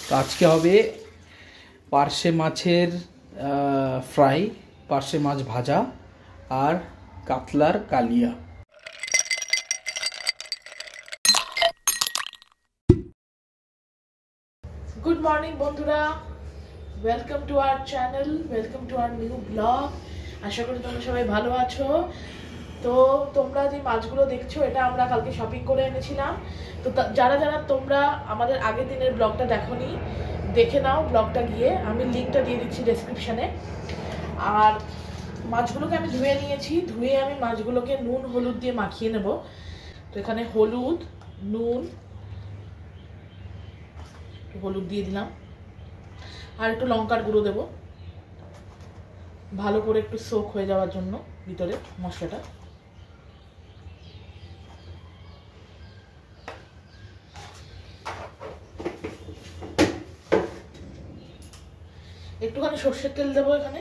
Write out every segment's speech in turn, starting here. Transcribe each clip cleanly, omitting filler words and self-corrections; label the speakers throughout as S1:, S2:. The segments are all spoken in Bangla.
S1: তো আজকে হবে পার্শে মাছের ফ্রাই, পার্শে মাছ ভাজা আর কাতলার কালিয়া।
S2: গুড মর্নিং বন্ধুরা, welcome to our channel, welcome to our new blog. আশা করি তোমরা সবাই ভালো আছো। তো তোমরা যে মাছগুলো দেখছো এটা আমরা কালকে শপিং করে এনেছিলাম। তো যারা যারা তোমরা আমাদের আগের দিনের ব্লগটা দেখোনি, দেখে নাও ব্লগটা গিয়ে, আমি লিঙ্কটা দিয়ে দিচ্ছি ডেসক্রিপশানে। আর মাছগুলোকে আমি ধুয়ে নিয়েছি, ধুয়ে আমি মাছগুলোকে নুন হলুদ দিয়ে মাখিয়ে নেব। তো এখানে হলুদ দিয়ে দিলাম আর একটু লঙ্কার গুঁড়ো দেব, ভালো করে একটু সোক হয়ে যাওয়ার জন্য ভিতরে মশলাটা। একটুখানি সর্ষের তেল দেবো এখানে।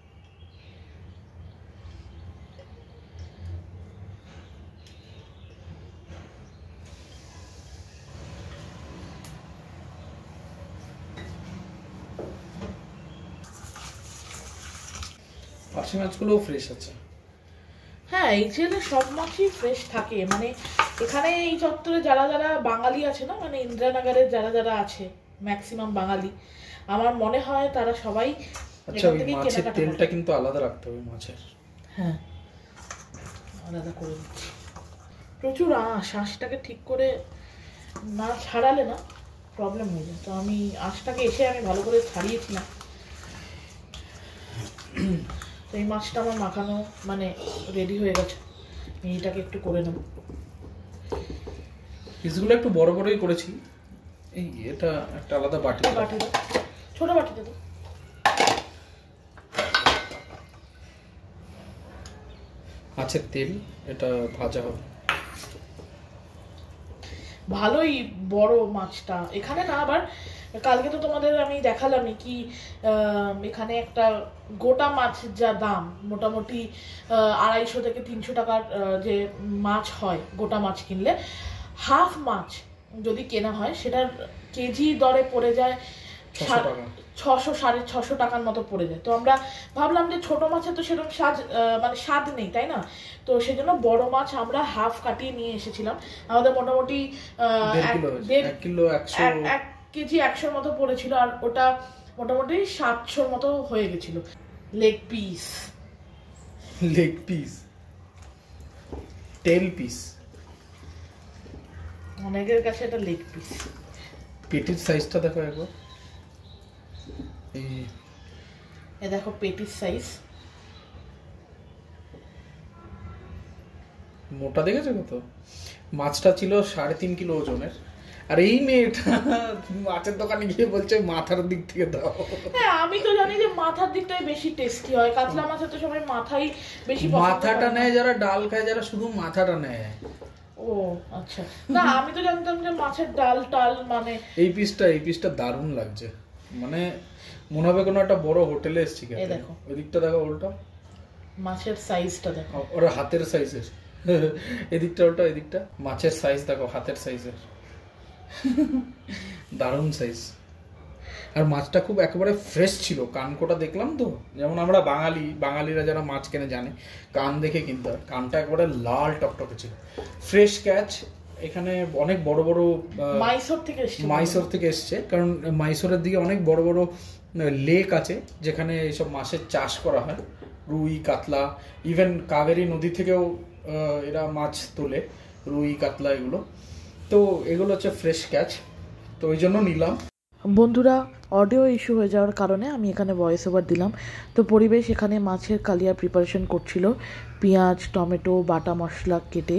S1: পার্শে মাছগুলো ফ্রেশ আছে।
S2: হ্যাঁ, এই ছেলে সব মাছই ফ্রেশ থাকে। মানে এখানে এই চত্বরে যারা যারা বাঙালি আছে না, মানে ইন্দ্রানগরের যারা যারা আছে ম্যাক্সিমাম বাঙালি, আমার মনে হয় তারা সবাই।
S1: আচ্ছা, ওই মাছের তেলটা কিন্তু আলাদা রাখতে হবে মাছের।
S2: হ্যাঁ, আলাদা করে দিচ্ছি। প্রচুর আঁশটাকে ঠিক করে না ছাড়ালে না প্রবলেম হয়ে যায়। তো আমি আঁশটাকে এসে আমি ভালো করে ছাড়িয়েছিলাম। তো এই মাছটা আমার মাখানো মানে রেডি হয়ে গেছে। এইটাকে একটু করে নেব।
S1: পিসগুলো একটু বড় বড়ই করেছি। এই এটা একটা আলাদা বাটি
S2: দাও, ছোট বাটিতে দাও।
S1: মাছের তেল, এটা ভাজা হবে।
S2: ভালোই বড় মাছটা এখানে না। আবার কালকে তো তোমাদের আমি দেখালামই কি, এখানে একটা গোটা মাছ যা দাম, মোটামুটি 250 থেকে 300 টাকার যে মাছ হয় গোটা মাছ কিনলে, হাফ মাছ যদি কেনা হয় সেটার কেজি দরে পড়ে যায় 600-650 টাকার মতো পড়ে যায়। তো আমরা ভাবলাম যে ছোট মাছের তো সেরকম স্বাদ নেই, তাই না? তো সেই জন্য বড় মাছ আমরা হাফ কাটিয়ে নিয়ে এসেছিলাম। আমাদের মোটামুটি 1 কেজি 100 মতো পড়েছিল, আর ওটা মোটামুটি 700 মতো হয়ে গেছিল। লেগ পিস,
S1: টেল পিস,
S2: অনেকের কাছে এটা লেগ পিস।
S1: পেটির সাইজটা দেখো একবার।
S2: এই দেখো পেটির সাইজ,
S1: মোটা দেখেছো কত? মাছটা ছিল 3.5 কিলো ওজনের। আর এই মেয়েটা মাছের দোকানে গিয়ে বলছে মাথার দিক থেকে দাও।
S2: হ্যাঁ, আমি তো জানি যে মাথার দিকটাই বেশি টেস্টি হয়। কাতলা মাছের তো সবাই মাথাই বেশি পছন্দ করে।
S1: মাথাটা নেয় যারা ডাল খায়, যারা শুধু মাথাটা নেয়।
S2: ও আচ্ছা, না আমি তো জানতাম যে মাছের ডাল টাল মানে।
S1: এই পিসটা দারুণ লাগছে, মানে মনে হবে কোনো একটা বড় হোটেলে এসেছি।
S2: এই দেখো
S1: ওই দিকটা দেখো, উল্টা
S2: মাছের সাইজটা দেখো,
S1: ওরা হাতের সাইজের। এদিকটা উল্টা, এদিকটা মাছের সাইজ দেখো, হাতের সাইজের। দারুণ সাইজ। আর মাছটা খুব একেবারে ফ্রেশ ছিল। কানকোটা দেখলাম তো, যেমন আমরা বাঙালিরা যারা মাছ কেনে জানে কান দেখে কিনতে হয়। কানটা একেবারে লাল টকটকে ছিল, ফ্রেশ ক্যাচ। এখানে অনেক বড় বড় মাইসোর থেকে এসছে, কারণ মাইসোরের দিকে অনেক বড় বড় লেক আছে যেখানে এইসব মাছের চাষ করা হয়। রুই, কাতলা, ইভেন কাবেরী নদী থেকেও এরা মাছ তোলে, রুই, কাতলা এগুলো। তো এগুলো হচ্ছে ফ্রেশ ক্যাচ, তো ওই জন্য নিলাম।
S2: বন্ধুরা, অডিও ইস্যু হয়ে যাওয়ার কারণে আমি এখানে ভয়েস ওভার দিলাম। তো পরিবেশ এখানে মাছের কালিয়া প্রিপারেশন করছিল, পেঁয়াজ, টমেটো, বাটা মশলা কেটে।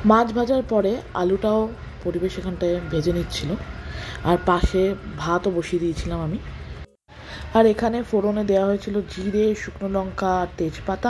S2: মাছ ভাজার পরে আলুটাও পরিবেশ এখানটায় ভেজে নিচ্ছিল, আর পাশে ভাতও বসিয়ে দিয়েছিলাম আমি। আর এখানে ফোড়নে দেওয়া হয়েছিল জিরে, শুকনো লঙ্কা আর তেজপাতা।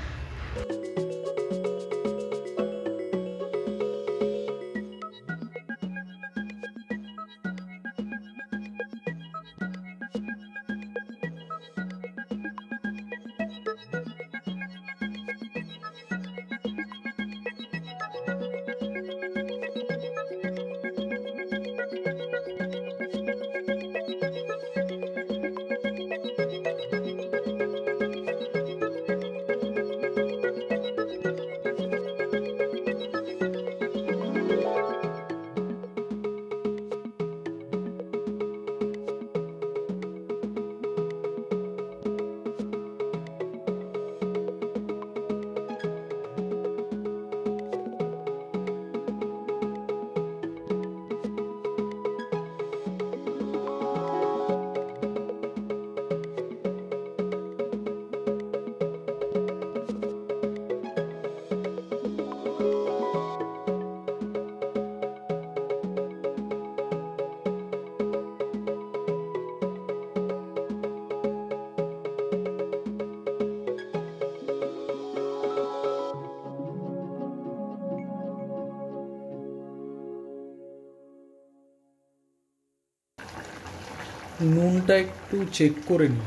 S1: নুনটা একটু চেক করে নি,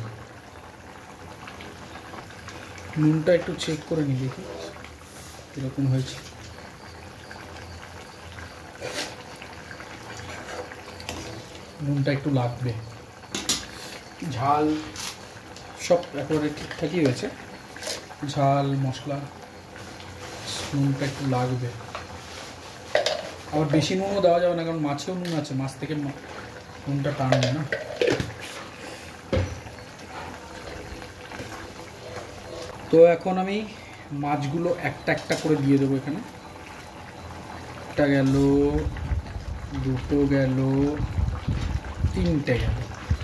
S1: দেখি এরকম হয়েছে। নুনটা একটু লাগবে, ঝাল সব একেবারে ঠিকঠাকই হয়েছে, ঝাল মশলা নুনটা একটু লাগবে। আবার বেশি নুনও দেওয়া যাবে না, কারণ মাছেও নুন আছে, মাছ থেকে নুনটা টানবে না। তো এখন আমি মাছগুলো একটা একটা করে দিয়ে দেবো এখানে। একটা গেল, দুটো গেল, তিনটে গেল।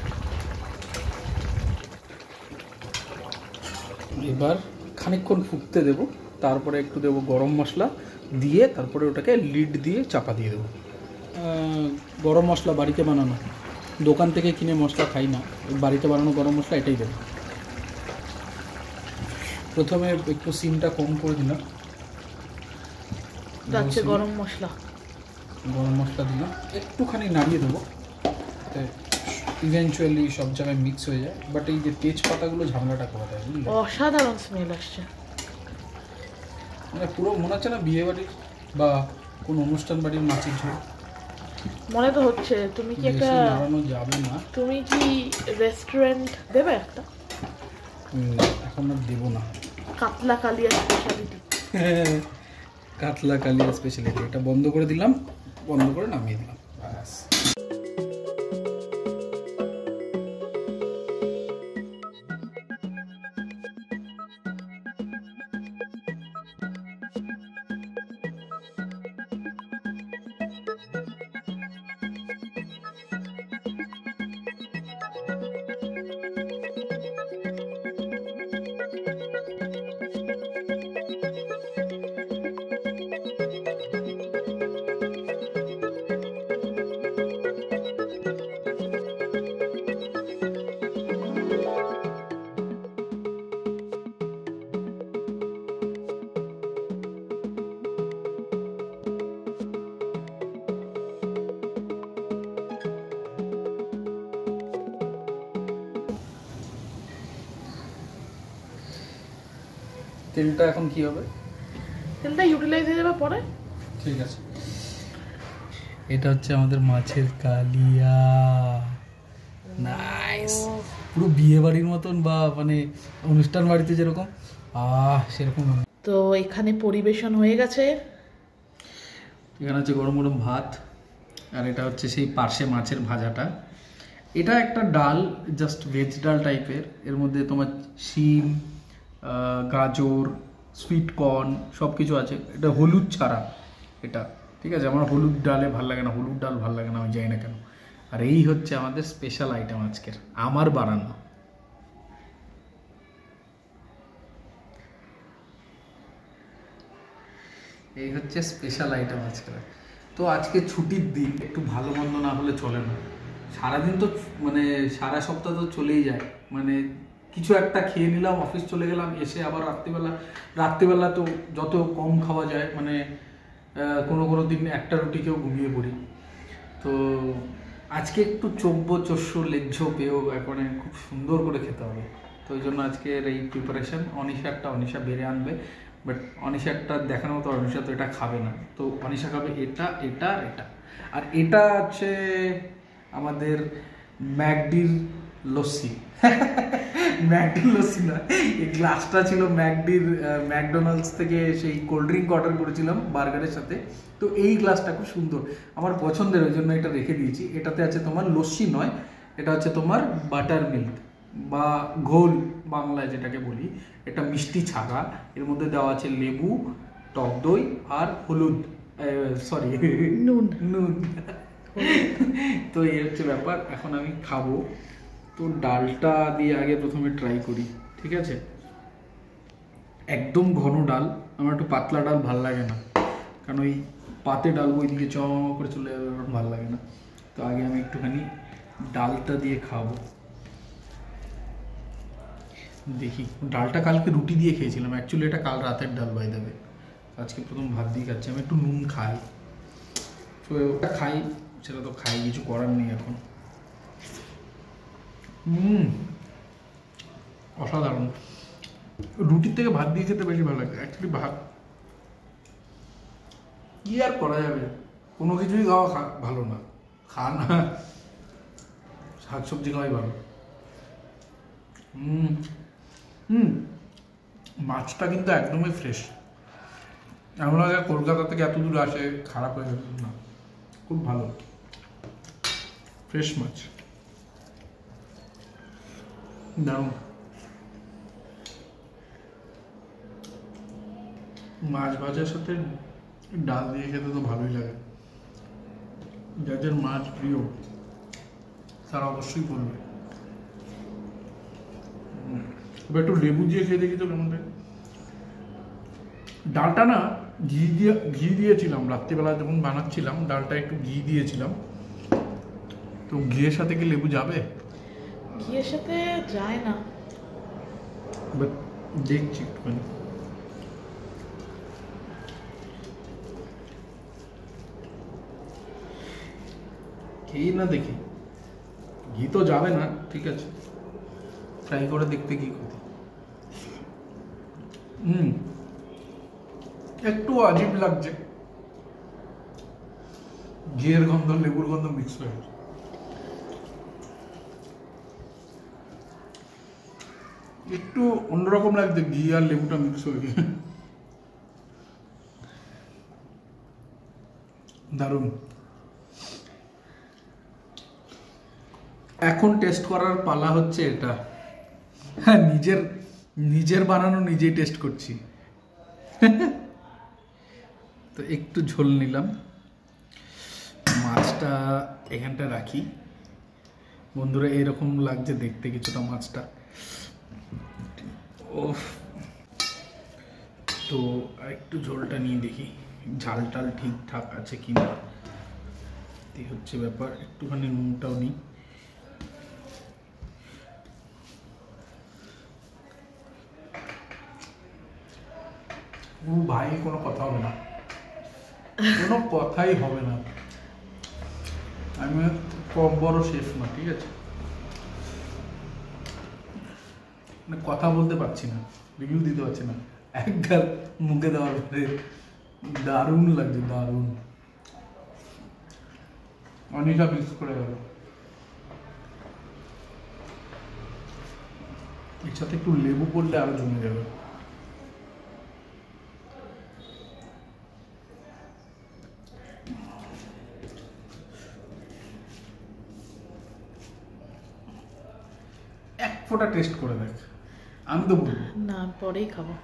S1: এবার খানিকক্ষণ ফুটতে দেব, তারপরে একটু দেবো গরম মশলা দিয়ে, তারপরে ওটাকে লিড দিয়ে চাপা দিয়ে দেবো। গরম মশলা বাড়িতে বানানো, দোকান থেকে কিনে মশলা খাই না, বাড়িতে বানানো গরম মশলা এটাই দেবো। প্রথমে একটু সিমটা কম করে দিলাম,
S2: গরম মশলা
S1: দিলাম, একটুখানি নাড়িয়ে দেবো, ইভেনচুয়ালি সব জায়গায় মিক্স হয়ে যায়। বাট এই যে তেজপাতাগুলো ঝামেলাটা করে দেয়, বুঝলি?
S2: অসাধারণ স্মেল আসছে,
S1: মানে পুরো মনে হচ্ছে না বিয়ে বাড়ির বা কোনো অনুষ্ঠান বাড়ির মাছের ঝোল
S2: মনে তো হচ্ছে। তুমি কি একটা
S1: নাড়ানো যাবে না,
S2: তুমি কি রেস্টুরেন্ট দেবে একটা?
S1: এখন আর দেবো না।
S2: কাতলা কালিয়া স্পেশালিটি,
S1: কাতলা কালিয়া স্পেশালিটি, এটা বন্ধ করে দিলাম, বন্ধ করে নামিয়ে দিলাম, ব্যাস। তেলটা এখন কি হবে?
S2: তেলটা ইউটিলাইজ হয়ে যাবে পরে।
S1: ঠিক আছে, এটা হচ্ছে আমাদের মাছের কালিয়া। নাইস, পুরো বিয়ে বাড়ির মতন, বা মানে অনুষ্ঠান বাড়িতে যেরকম সেরকম।
S2: তো এখানে পরিবেশন হয়ে গেছে।
S1: এখানে হচ্ছে গরম গরম ভাত, আর এটা হচ্ছে সেই পার্শে মাছের ভাজাটা। এটা একটা ডাল, জাস্ট ভেজ ডাল টাইপের, এর মধ্যে তোমার শিম, গাজর, সুইট কর্ন সব কিছু আছে। এটা হলুদ ছাড়া এটা, ঠিক আছে? আমার হলুদ ডালে ভাল লাগে না, হলুদ ডাল ভাল লাগে না, আমি জানি না কেন। আর এই হচ্ছে আমাদের স্পেশাল আইটেম আজকের, আমার বানানো। এই হচ্ছে স্পেশাল আইটেম আজকে। তো আজকে ছুটির দিন, একটু ভালো মন্দ না হলে চলে না। সারাদিন তো মানে সারা সপ্তাহ তো চলেই যায়, মানে কিছু একটা খেয়ে নিলাম, অফিস চলে গেলাম, এসে আবার রাত্রিবেলা তো যত কম খাওয়া যায়, মানে কোনো দিন একটা রুটিকেও ঘুমিয়ে পড়ি। তো আজকে একটু চোব্বো লেজ্জো পেয়েও মানে খুব সুন্দর করে খেতে হবে। তো ওই জন্য আজকের এই প্রিপারেশন। অনিশা বেড়ে আনবে, বাট অনিশারটা দেখানোর মতো, অনিশা তো এটা খাবে না, তো অনিশা খাবে এটা এটা আর এটা। আর এটা হচ্ছে আমাদের ম্যাকডির লস্যি। ম্যাকডির লস্যি না, এই গ্লাসটা ছিল ম্যাকডোনাল্ডস থেকে সেই কোল্ড ড্রিঙ্ক অর্ডার করেছিলাম বার্গারের সাথে। তো এই গ্লাসটা খুব সুন্দর, আমার পছন্দের, ওই জন্য এটা রেখে দিয়েছি। এটাতে আছে তোমার লস্যি নয়, এটা হচ্ছে তোমার বাটার মিল্ক বা ঘোল বাংলায় যেটাকে বলি। এটা মিষ্টি ছাড়া, এর মধ্যে দেওয়া আছে লেবু, টক দই আর হলুদ, সরি নুন। তো এই হচ্ছে ব্যাপার। এখন আমি খাবো। তো ডালটা দিয়ে আগে প্রথমে ট্রাই করি, ঠিক আছে? একদম ঘন ডাল, আমার একটু পাতলা ডাল ভাল লাগে না, কারণ ওই পাতে ডাল ওইদিকে চ করে চলে যাবে, ভালো লাগে না। তো আগে আমি একটুখানি ডালটা দিয়ে খাবো, দেখি। ডালটা কালকে রুটি দিয়ে খেয়েছিলাম, অ্যাকচুয়ালি এটা কাল রাতের ডাল বাই দেবে, আজকে প্রথম ভাত দিয়ে খাচ্ছি। আমি একটু নুন খাই, তো ওটা খাই, সেটা তো খাই, কিছু করার নেই এখন। অসাধারণ। রুটির থেকে ভাত দিয়ে খেতে বেশি ভালো লাগে অ্যাকচুয়ালি। ভাত কি আর করা যাবে, কোনো কিছুই খাওয়া ভালো না, না শাকসবজি খাওয়াই ভালো। মাছটা কিন্তু একদমই ফ্রেশ, এমন লাগে কলকাতা থেকে এত দূর আসে খারাপ হয়ে গেল না, খুব ভালো ফ্রেশ মাছ, দারুণ। মাছ ভাজার সাথে ডাল দিয়ে খেতে তো ভালোই লাগে, যাদের মাছ প্রিয় তারা অবশ্যই করবে। এবার একটু লেবু দিয়ে খেয়ে দেখি তো কেমন লাগে। ডালটা না ঘি দিয়েছিলাম রাত্রিবেলা যখন বানাচ্ছিলাম, ডালটা একটু ঘি দিয়েছিলাম। তো ঘিয়ের সাথে কি লেবু যাবে?
S2: ঘিয়ের সাথে যায় না,
S1: বাট দেখছি একটুখানি। খেয়ে না দেখি, ঘি তো যাবে না, ঠিক আছে, ট্রাই করে দেখতে কি ক্ষতি। একটু আজীব লাগছে, ঘিয়ের গন্ধ লেবুর গন্ধ মিক্স হয়ে গেছে। একটু অন্যরকম লাগছে, ঘি আর লেবুটা মিক্স হয়ে গিয়ে দারুণ। এখন টেস্ট করার পালা হচ্ছে এটা। হ্যাঁ, নিজের বানানো নিজেই টেস্ট করছি। তো একটু ঝোল নিলাম, মাছটা এখানটা রাখি। বন্ধুরা, এরকম লাগছে দেখতে কিছুটা মাছটা। ও, তো একটু ঝোলটা নিয়ে দেখি ঝাল টাল ঠিকঠাক আছে কিনা, এই হচ্ছে ব্যাপার। একটুখানি নুনটাও নিই। ভাই কোনো কথা হবে না, কোনো কথাই হবে না। আমি কম বড় শেফ না, ঠিক আছে, কথা বলতে পারছি না, রিভিউ দিতে পারছি না। একবার মুখে দেওয়ার পরে দারুণ লাগছে, দারুণ। অনিশা মিস করে গেল। এর সাথে একটু লেবু পড়লে আরো জমে যাবে। এক ফোঁটা টেস্ট করে দেখ, আমি তো বলবো
S2: না, পরেই খাবো,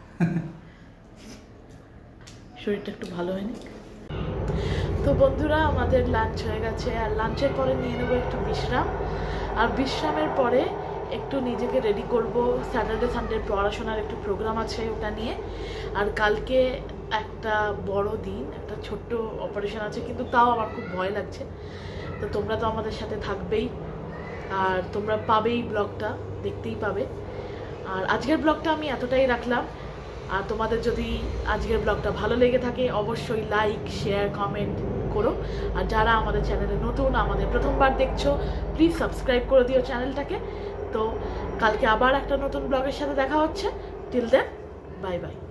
S2: শরীরটা একটু ভালো হয়নি। তো বন্ধুরা, আমাদের লাঞ্চ হয়ে গেছে, আর লাঞ্চের পরে নিয়ে নেবো একটু বিশ্রাম। আর বিশ্রামের পরে একটু নিজেকে রেডি করব, স্যাটারডে সানডে পড়াশোনার একটু প্রোগ্রাম আছে ওটা নিয়ে। আর কালকে একটা বড় দিন, একটা ছোট্ট অপারেশন আছে, কিন্তু তাও আমার খুব ভয় লাগছে। তো তোমরা তো আমাদের সাথে থাকবেই, আর তোমরা পাবেই, ব্লগটা দেখতেই পাবে। আর আজকের ব্লগটা আমি এতটাই রাখলাম। আর তোমাদের যদি আজকের ব্লগটা ভালো লেগে থাকে অবশ্যই লাইক, শেয়ার, কমেন্ট করো। আর যারা আমাদের চ্যানেলে নতুন, আমাদের প্রথমবার দেখছো, প্লিজ সাবস্ক্রাইব করে দিও চ্যানেলটাকে। তো কালকে আবার একটা নতুন ব্লগের সাথে দেখা হচ্ছে। Till then, bye by.